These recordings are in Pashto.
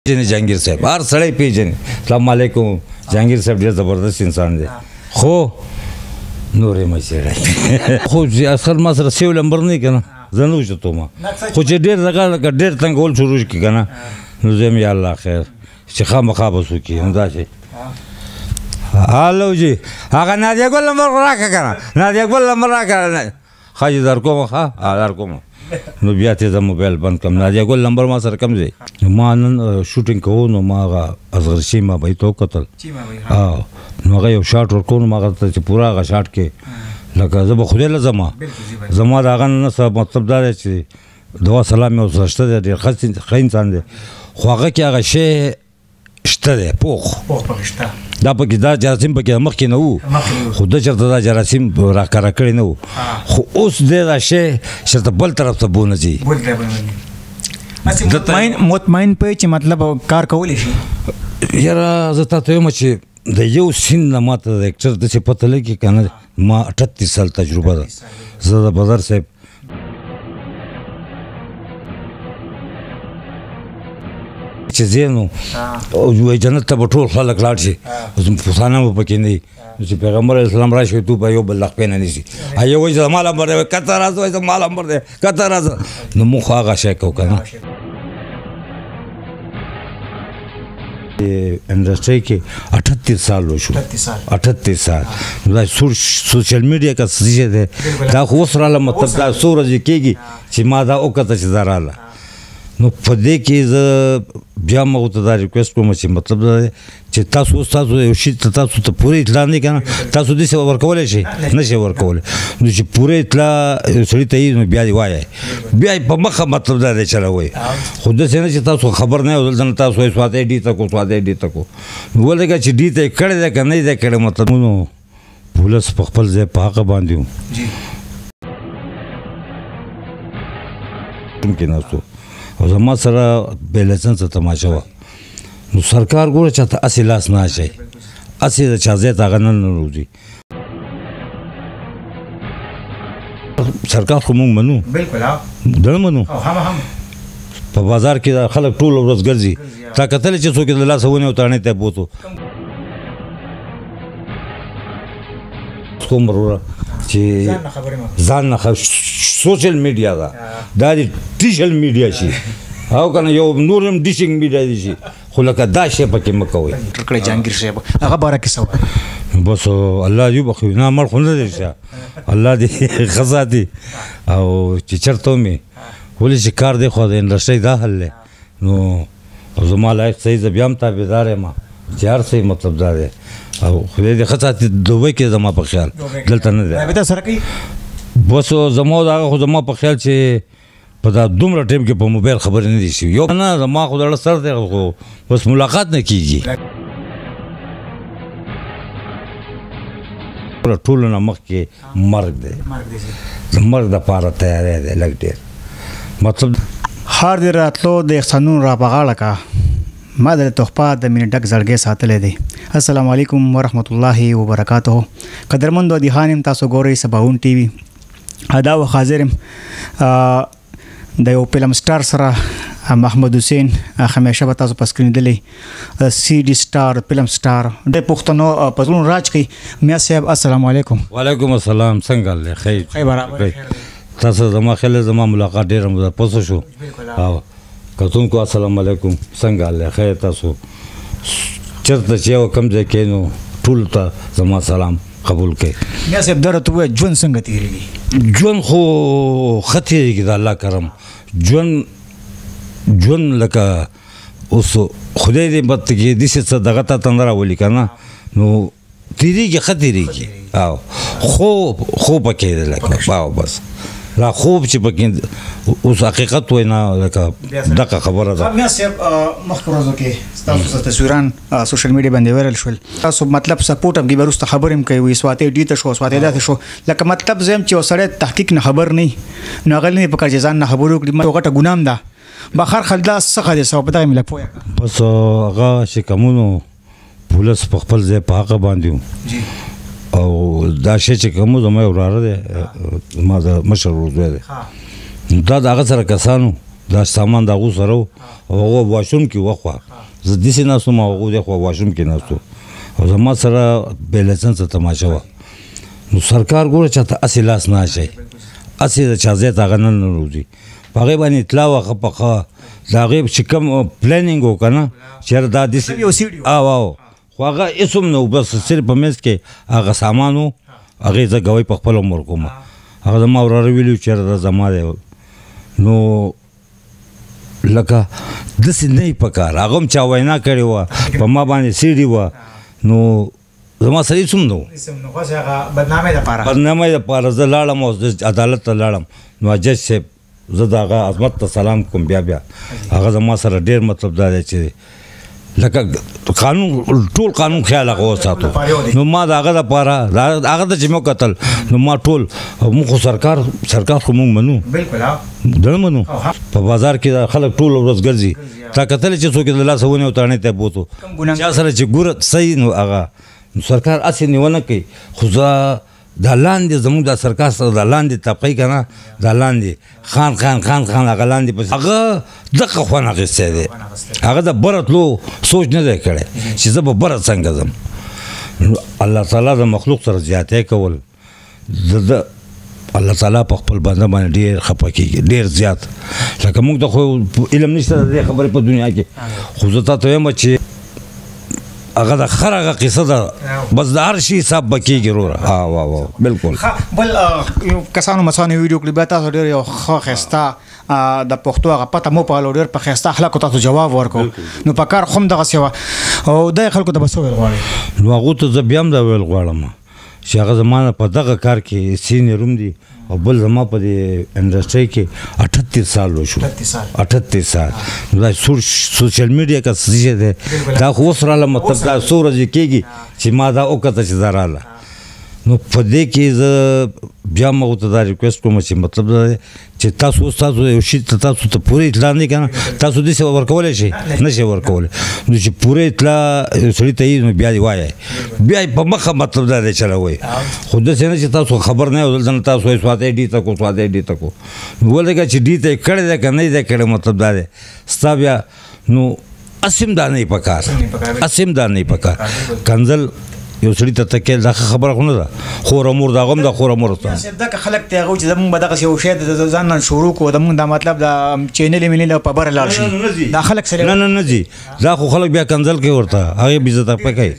جهانگیر صاحب هر سړی پیژني. السلام علیکم. جهانگیر صاحب ډېر زبردست انسان دی خو نور یې مه څېړئ. خو چې اصل ما سره سیو نمبر نه وي که نه زه نه اوچتوم، خو چې ډېر دغه لکه ډېر تنګول شروع کړي که نه نو زه یم یا الله خیر چې خامخا به څوک وي نو داسې. هلو جي هغه نادیه ګل نمبر راکړه که نه، نادیه ګل نمبر راکړه ښه جي در کومه ښه در کومه. نو بیا ته زه موبایل بند کړم. نادیه ګل نمبر ما سره کم دی. ما نن شوټینګ کوو نو ما هغه اصغر چیما بهي ته وکتل، نو هغه یو شاټ ورکوو نو ما هغه ته چې پوره هغه شاټ کې لکه زه به خدای له ځم، زما د هغه نه څه مطلب دا دی چې دعا سلام یې ورسره شته دی، ډېر ښه انسان دی، خو هغه کې هغه شی شته دی پوخ دا پکې دا جراثیم پکې مخکې نه وو، خو ده چېرته دا جراثیم راښکاره کړي نه وو، خو اوس دی دا شی چېرته بل طرف ته بونه ځي. مطمئن پوهې چې مطلب کار کولی شي. یاره زه تا ته وایم چې د یو سین نه ما ته د اکچر داسې پته لګي که نه ما 38 سال تجربه ده. زه د بدر صاحب چې ځې نو وایي جنت ته به ټول خلک لاړ شي، پښتانه به پکې نه وي، چې پیغمبر علیه السلام راشي تو به یو بل لغپې نه نیسي. یو وایي زما نمبر دی، کته راځه وایي زما نمبر دی، کته راځه. نو موږ خو هغه شی کوو که نه. انډسټرۍ کې 38 سال وشو، 38 سال. دا سوشل میډیا کا څه شی دی دا خو اوس راله، مطلب دا څو ورځې کېږي چې ما دا وکته چې دا راله. نو په دې کې زه بیا ما ورته دا ریکویسټ کوم چې مطلب دا دی چې تاسو اوس تاسو یو شي ته تاسو ته پوره اطلاع نه که نه تاسو داسې ورکولی شئ نه شئ ورکولی. نو چې پوره اطلاع یو سړي ته وي نو بیا یې وایئ، بیا یې په مخه مطلب دا دی چلوئ، خو داسې نه چې تاسو خبر نه یو دلته نه تاسو وایئ سواتۍ ډي ته کو سواتۍ ډي ته کو. نو ولکه چې ډي ته یې کړی دی که نه یې دی کړی مطلب نو پولیس په خپل ځای په حقه باندې وو کې ناستو او زما سره بې لایسنسه تماشه وه. نو سرکار ګوره چاته هسې لاس نه اچوي، هسې د چا ځای ته هغه نه ننوځي. سرکار خو موږ منو، نه منو. په بازار کې دا خلک ټوله ورځ ګرځي، تا کتلی چې څوک یې د لاسه ونیو تاڼې ته یې بوتو. کوم وروره چې ځان نه سوشل میډیا ده دا د ډیجیټل میډیا شي او که نه یو نور هم ډیشنګ میډیا دي شي، خو لکه دا شی پکې مه کوئ. جهانګیر صاحب هغه باره کې څه وایي؟ بس الله دې وبخوي، نه مړ خو نه دی شه، الله دې ښه ساتي. او چې چېرته ومې ولې چې کار دی خو د انډسټرۍ دا حل دی نو زما لایق صحیح زه بیا هم تابعدار یم چې هر څه مطلب دا دی او خدای دې ښه ساتي. دوبۍ کې زما په خیال دلته نه دی رابطه سره کوي. بس زما د هغه خو زما په خیال چې په دا دومره ټایم کې په موبایل خبرې نه دي شوي. یو نه زما خو زړه سر دی خو بس ملاقات نه کېږي. ټولو نه مخکې مرګ دی، د مرګ دپاره تیاری دی لږ ډېر مطلب. ښار دې راتلو د احسانونو را په غاړه کا، ما د تحفه د مینې ډک زړګی ساتلی دی. السلام علیکم ورحمت الله وبرکاته. قدرمندو دیخان یم تاسو ګورئ سباون ټي وي. دا وخت حاضر یم د یو فلم سټار سره محمد حسین، همیشه به تاسو په سکرین لیدلی سی ډي سټار فلم سټار د پښتنو په زړونو راج کوي. میا صاحب السلام علیکم. وعلیکم السلام. څنګه حال دی؟ خیر برابر. تاسو زما خیال زما ملاقات ډېره پوسه شو. او کتونکو السلام علیکم، څنګه حال دی؟ خیر تاسو چېرته چې یو کوم ځای کې نو ټولو ته زما سلام قبول کړئ. میا صاحب دا راته ووایه ژوند څنګه تېرېږي؟ ژوند خو ښه تېرېږي د الله کرم. ژوند لکه اوس خدای دې بد کې داسې څه دغه تا ته نه راولي که نه نو تېرېږي ښه تېرېږي. او خوب پکې دی لکه او بس را خوب چې پکې اوس حقیقت وای نه لکه دغه خبره ده. میا صاحب مخکې ورځو کې ستاسو تصویران سوشل میډیا باندې وایرل شول، تاسو مطلب سپورټ هم کوي، وروسته خبرې هم کوي وایي سواتۍ ډي ته شو سواتۍ داسې شو. لکه مطلب زه یم چې یو سړی تحقیق نه خبر نه وي نو هغه نه پکار چې ځان نه خبرې وکړي، یو غټه ګناه هم ده. بخار خل دا څه دی څه په دغه مې لږ پوهه کړه. بس هغه شکمونو پولیس په خپل ځای په حقه باندې وو او دا شی چې کوم زما یو وراره دی، زما د مشر ورور دی، دا د هغه سره کسانو دا سامان د هغو سره و او هغه واشروم کې وخوا زه داسې ناست وم او هغوی دخوا واشروم کې ناست و او زما سره بې لایسنسه تماشه وه نو سرکار ګوره چاته هسې لاس نه اچوي هسې د چا ځای ته هغه نه ننوځي په هغې باندې اطلاع وه ښه پخه د هغې چې کوم پلانینګ و که نه چېرې دا داسې او خو هغه هېڅ هم نه و بس صرف په منځ کې هغه سامان و هغې زه ګوی په خپله عمر کوم هغه زما وراره ویلي و چېرې دا زما دی نو لکه داسې نه وي په کار هغه هم چا وینا کړې وه په ما باندې سیډي وه نو زما سره هېڅ هم نه و بدنامۍ دپاره زه لاړم او عدالت ته لاړم نو جج صاحب زه د هغه عظمت ته سلام کوم بیا هغه زما سره ډېر مطلب دا دی چې لکه قانون ټول قانون خیال هغه وساتو نو ما د هغه دپاره هغه ته چې مې وکتل نو ما ټول موږ خو سرکار خو موږ منو نه منو په بازار کې خلک ټول ورځ ګرځي تا کتلی چې څوک یې د لاسه ونیو تاڼۍ ته یې بوتو چا سره چې ګوره صحیح نو هغه سرکار هسې نیونه کوي خو زه دا لاندې زموږ د سرکار سره دا لاندې طبقې که نه دا لاندې خان هغه لاندې پسې هغه دغه خوند اخیستی دی هغه د بره تلو سوچ نه دی کړی چې زه به بره څنګه ځم الله تعالی د مخلوق سره زیاتی کول الله تعالی په خپل بنده باندې ډېر خفه کېږي ډېر زیات لکه موږ ته خو علم نشته د دې خبرې په دنیا کې خو زه تا ته وایم چې هغه د خر هغه قصه ده بس د هر شي حساب به کېږي وروره بلکل بل کسانو مسانو ویډیو کلیپ بیا تاسو ډېر یو ښه ښایسته د پښتو هغه پته مو پالو ډېر په ښایسته اخلاقو تاسو جواب ورکړو نو په کار خو هم دغسې وه او دغې خلکو ته به څه ویل غواړئ نو هغو ته زه بیا هم دا ویل غواړم چې هغه زما نه په دغه کار کې سینیر هم دي او بل زما په دې انډسټرۍ کې 38 سال وشو 38 سال دا سوشل میډیا کا څه شی دی دا خو اوس راله مطلب دا څو ورځې کېږي چې ما دا وکته چې دا راله نو په دې کې زه بیا ما ورته دا ریکویسټ کوم چې مطلب دا دی چې تاسو اوس تاسو یو شي ته تاسو ته پوره اطلاع نه که نه تاسو داسې ورکولی شئ نه شئ ورکولی نو چې پوره اطلاع یو سړي ته وي نو بیا دې وایئ بیا یې په مخه مطلب دا دی چلوئ خو داسې نه چې تاسو خبر نه یو دلته نه تاسو وایئ سواتی ډي ته کو سواتی ډي ته کو نو ولکه چې ډي ته یې کړی دی که نه یې دی کړی مطلب دا دی ستا بیا نو اسیم دا نه یې په کار اسیم دا نه یې په کار کنځل یو سړي ته تکیل دا خبره خو نه ده خور مور د هغه هم د خور مور ته دغه خلک ته هغه چې زمونږ به دغسې یو شی د ځان نه شروع کړو زمونږ دا مطلب د چینلې مینلې په بره لاړ شي دا خلک سره نه ځي دا خو خلک بیا کنځل کوي ورته هغې بېزته کوي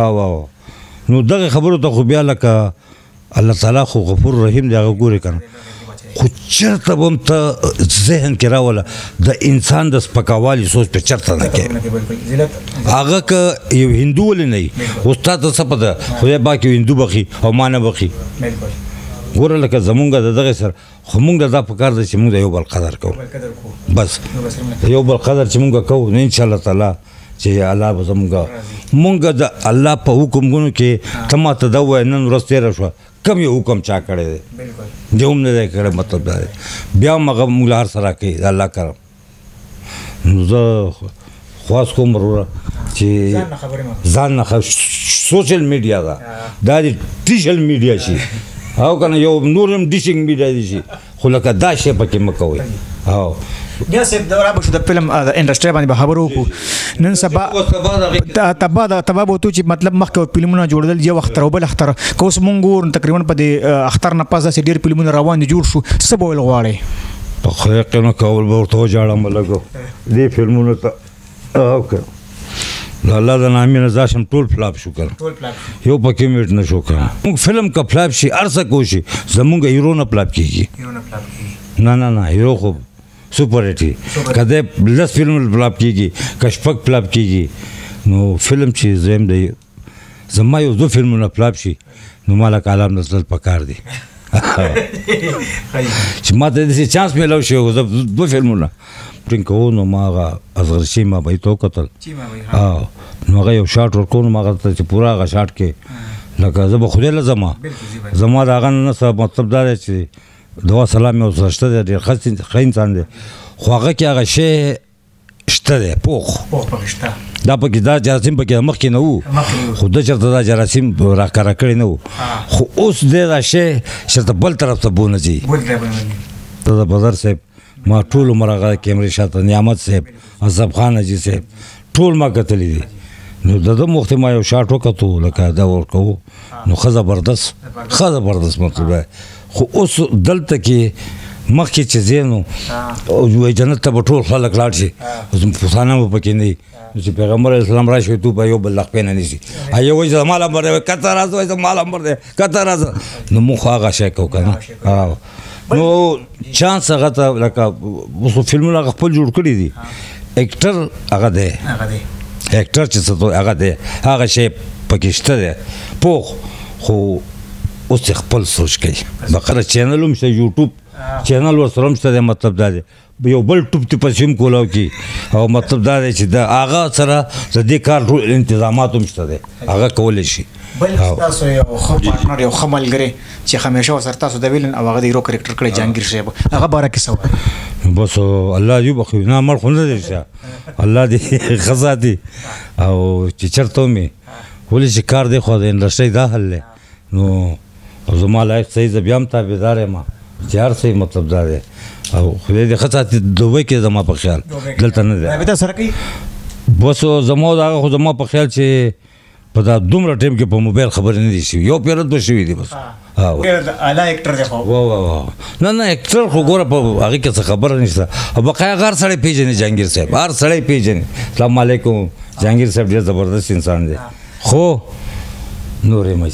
نو دغې خبرو ته خو بیا لکه الله تعالی خو غفور رحیم دی هغه ګورې که نه خو چېرته به هم ته ذهن کې راوله د انسان د سپکاوالي سوچ پې چېرته نه کوې هغه که یو هندو ولې نه وي اوس تا ته څه پته خدای پاک یو هندو بخي او ما نه بخي ګوره لکه زمونږ د دغې سره خو مونږ د دا په کار ده چې مونږ د یو بل قدر کوو بس د یو بل قدر چې مونږ کوو نو انشاءالله تعالی چې الله به مونږ د الله په حکمونو کې ته ما ته دا ووایه نن ورځ تېره شوه کم یو حکم چا کړی دی دی هم نه دی کړی مطلب دا دی بیا هم هغه مونږ له هر څه راکوي د الله کرم نو زه خواست کوم وروره چې ځان نه سوشل میډیا ده دا د ټیشل میډیا شي او که نه یو نور هم ډیشنګ میډیا دي شي خو لکه دا شی پکې مه کوئ بیا صاحب دورا به شو د فلم انډسټرۍ باندې به خبرې وکړو نن سبا تبا به وتو چې مطلب مخکې فلمونه جوړېدل یو اختر او بل اختر که اوس مونږ ګورو تقریبا په دې اختر نه پس داسې ډېر فلمونه روان دي جوړ شو څه به ویل غواړئ په خدای قیمه کول به ورته وژاړم لږ دې فلمونو ته د الله د نامې نه زاشم ټول فلاپ شو که یو پکې میټ نه شو که موږ فلم که فلاپ شي هر څه کوو شي زمونږ هیرو نه فلاپ کېږي نه هیرو خو سپر هټ وي که دی 10 فلم فلاپ کېږي که شپږ فلاپ کېږي نو فلم چې زم دی زما یو 2 فلمونه فلاپ شي نو ما له کالام نه تلل پکار دی چې ما ته داسې چانس میلاو شي زه 2 فلمونه پرنټ کوو نو ما هغه اصغر شي ما به یې ته وکتل نو هغه یو شاټ ورکوو نو ما هغه ته چې پوره هغه شاټ کې لکه زه به خدای له ځمه زما د هغه نه څه مطلب دا دی چې دوا سلام یې ورسره شته دی ډېر ښه انسان دی خو هغه کې هغه شی شته دی پوخ دا پکې دا جراثیم پکې مخکې نه وو خو ده چېرته دا جراثیم راښکاره کړی نه وو خو اوس دی دا شی چېرته بل طرف ته بونه ځي ته د بدر صاحب ما ټول عمر هغه کیمرې شاته نعمت صاحب اصف خان حاجي صاحب ټول ما کتلی دي نو د ده مخکې ما یو شاټ وکتو لکه دا ورکوو نو ښه زبردست مطلب دی خو اوس دلته کې مخکې چې ځې نو وایي جنت ته به ټول خلک لاړ شي پښتانه به پکې نه وي چې پیغمبر اسلام راشي تو به یو بل لغ نه نیسي یو وایي زما نمبر دی کته راځه وایي زما نمبر دی کته راځه نو موږ خو هغه شی کوو که نه نو چانس هغه ته لکه اوس فلمونه هغه خپل جوړ کړي دي اکټر هغه دی اکټر چې څه هغه دی هغه شی پکې شته دی پوخ خو اوس خپل سوچ کوي بقره چینل هم شته یوټیوب چینل ورسره هم شته دی مطلب دا دی یو بل ټوپ ته پسې هم کولاو کی او مطلب دا دی چې د هغه سره د دې کار ټول انتظامات هم شته دی هغه کولی شي بل تاسو یو ښه پارټنر یو ښه ملګری چې همیشه ورسره تاسو د ویلن او هغه د هیرو کرکټر کړی جهانګیر صاحب هغه باره کې څه وایي بس الله دې وبخښي نه مړ خو نه دی شه الله دې ښه ساتي او چې چېرته مې ولې چې کار دی خو د انډسټرۍ دا حل دی نو زما لایق صحیح زه بیا هم تابعدار یم چې هر څه مطلب دا دی او خدای دې ښه ساتي دوبۍ کې زما په خیال دلته نه دی رابطه سره کوي بس زما د هغه خو زما په خیال چې په دا دومره ټایم کې په موبایل خبرې نه دي شوي یو پیرت به شوي دي بس اعلی اکټر دی خو نه اکټر خو ګوره په هغې کې څه خبره نشته او بقایا هر سړی پېژني جهانګیر صاحب هر سړی پېژني السلام علیکم جهانګیر صاحب ډېر زبردست انسان دی خو نورې مه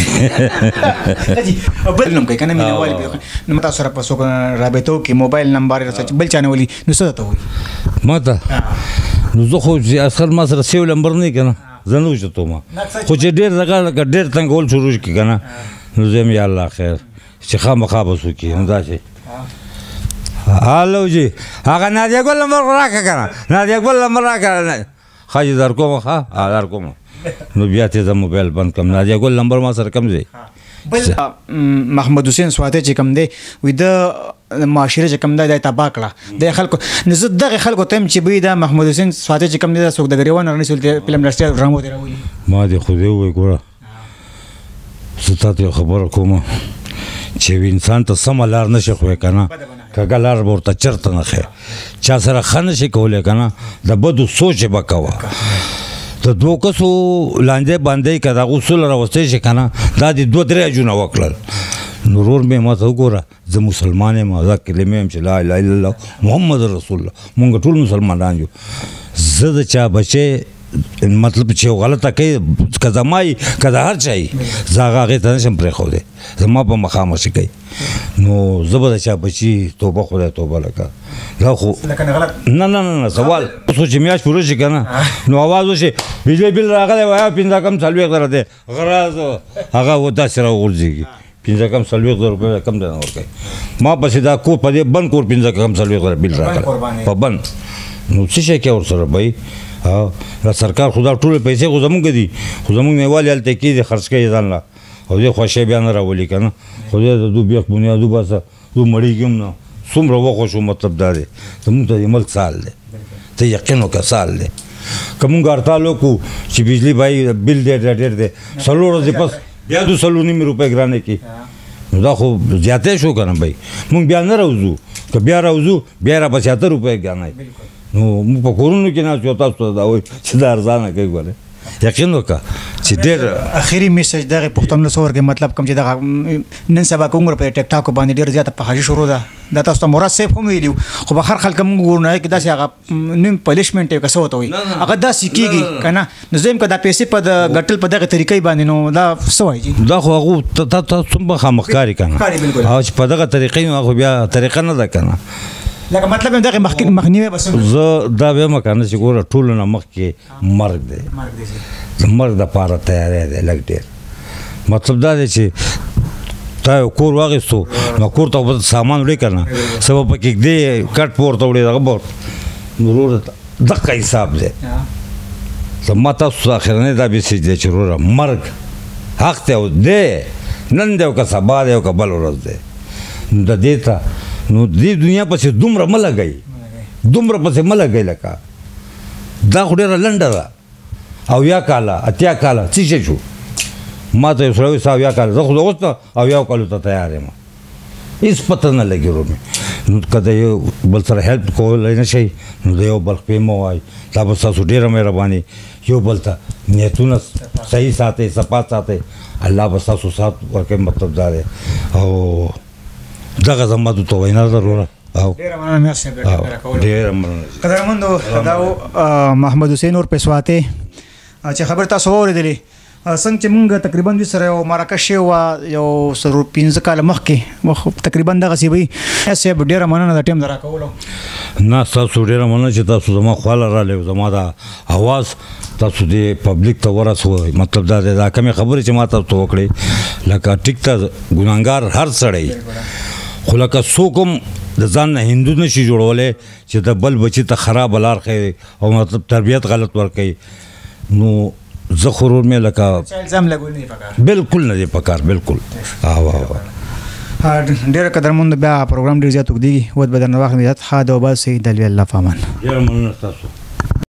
څېړئ بل نوم کوي که نه مینهوال نو تاسو سره په څوک رابطه وکړي موبایل نمبر یې بل چا نه ولي نو څه درته وایي ما ته نو زه خو چې اصل ما سره سیو نمبر نه وي که نه زه نه اوچتوم خو چې ډېر دغه لکه ډېر تنګول شروع کړي که نه نو زه یم یا الله خیر چې خامخا بس وکړي نو دا شي هلو جي هغه نادیه ګل نمبر راکړه که نه نادیه ګل نمبر راکړه ښه جي در کومه ښه در کومه نو بیا ته زه موبایل بند کړم نادیه ګل نمبر ما سره کم دی بل محمد حسین سواتی چې کوم دی وایي د معاشره چې کوم دی دا تباه کړه د خلکو نو زه دغه خلکو ته یم چې بوی دا محمد حسین سواتی چې کوم دی دا څوک د ګریوان رانیسي فلم انډسټري ډرامو دی راولي ما دې خو دې ووایي ګوره زه تا ته یو خبره کومه چې انسان ته سمه لار نشي ښوی که نه کږه لار به ورته چېرته نه ښیي چا سره ښه نشي کولی که نه د بدو سوچ یې به کوه د دوو کسو لاندې باندې که د هغه اصول راوستی شي که نه دا د دوه درې اجونه وکړل نو ورور مې ما ته وګوره زه مسلمان یم دا کلمې یم چې لا اله الا الله محمد رسول الله مونږ ټول مسلمانان یو زه د چا بچی مطلب چې یو غلطه کوي که زما یي که د هر چا یي زه هغه هغې ته نشم پرېښودی زما په مخامخ شي کوي نو زه به د چا بچي توبه خدای توبه لکه دا خو نه سوال اوس چې میاشت پوره شي که نه نو اواز وشي بجلی بل راغلی وایه پنځه کم څلوېښت زره دی غراز هغه داسې راوغورځېږي پنځه کم څلوېښت زره روپۍ کم دی نه ورکوي ما پسې دا کور په دې بند کور پنځه کم څلوېښت زره بل راغلی په بند نو څه شی کوي ورسره بهی دا سرکار خو دا ټولې پیسې خو زمونږ دي خو زمونږ نیوالې هلته کېږي خرڅ کوي ځان له او دې خوښۍ بیا نه راولي که نه خدای د دو بیخ بنیاد وباسه دو مړېږي هم نه څومره وخوښ شو مطلب دا دی زمونږ ته د ملک سال دی ته یقین وکړه سال دی که مونږ هړتال وکړو چې بجلي بھائی بل دی ډېر دی څلور ورځې پس بیا 2.5 روپۍ ګرانې کړي نو دا خو زیاتی شو که نه بھائی مونږ بیا نه راوځو که بیا راوځو بیا را به 70 روپۍ ګرانې نو موږ په کورونو کې ناست یو تاسو ته دا وایي چې دا ارزانه کوي ګورې یقین وکړه چې ډېر اخري میسج دغه پښتنو څه ورکړي مطلب کوم چې دغه نن سبا کوم په ټیک ټاک باندې ډېر زیاته پخاشي شروع ده دا تاسو ته مراد صاحب هم ویلي خو به هر خلک موږ ګورو نه کې داسې هغه نیم پنشمنټ یې که څه ورته وایي هغه داسې کېږي که نه نو زه یم که دا پیسې په د ګټل په دغه طریقې باندې نو دا څه وایي دا خو هغو تاسو به خامخ کاري که نه او چې په دغه طریقې نو هغه بیا طریقه نه ده که نه لکه مطلب هم دغه مخنیوی به زه دا وایم که نه چې ګوره ټولو نه مخکې مرګ دی د مرګ دپاره تیاری دی لږ ډېر مطلب دا دی چې تا یو کور واخیستو نو کور ته به سامان وړې که نه څه به پکې ږدې کټ به ورته وړې دغه به نو وروره دقه حساب دی ما تاسو ته اخرنی دا میسج دی چې وروره مرګ حق دی او دی نن دی او که سبا دی او که بل ورځ دی د دې ته نو دې دنیا پسې دومره مه لګئ دومره پسې مه لګئ لکه دا خو ډېره لنډه ده اویا کاله اتیا کاله څه شی شو ما ته یو سړی وایي 100 کاله زه خو د اوس نه 90 کالو ته تیار یم هېڅ پته نه لګي ورور مې نو که د یو بل سره هیلپ کولی نه شئ نو د یو بل خپې مه وایئ دا به ستاسو ډېره مهرباني یو بل ته نیتونه صحیح ساتئ صفا ساتئ الله به ستاسو سات ورکوي مطلب دا دی او دغه زما درته وینا ضروره ډېره مننه ډېره مننه قدرمندو دا محمد حسین اور پیسواتې چې خبر تاسو واورېدلې څنګه چې مونږ تقریبا دوی سره یو مرکه شوې وه یو 15 کاله مخکې تقریبا دغسې وي صاحب ډېره مننه د ټایم د راکولو نه ستاسو ډېره مننه چې تاسو زما خواله راغلی زما دا اواز تاسو دې پبلک ته ورسوئ مطلب دا دی دا کمې خبرې چې ما تاسو ته وکړې لکه ټیک ته ګناهګار هر سړی خو لکه څوک هم د ځان نه هندو نشي جوړولی چې د بل بچي ته خراب لار ښیي او مطلب تربیت غلط ورکوي نو زه خو ورور مې لکه بالکل نه دی پکار بالکل ډېره قدرمند بیا پروګرام ډېر زیات اوږدېږي وخت به درنه واخلم ښه د وباسئ د الله په امان ډېره مننه ستاسو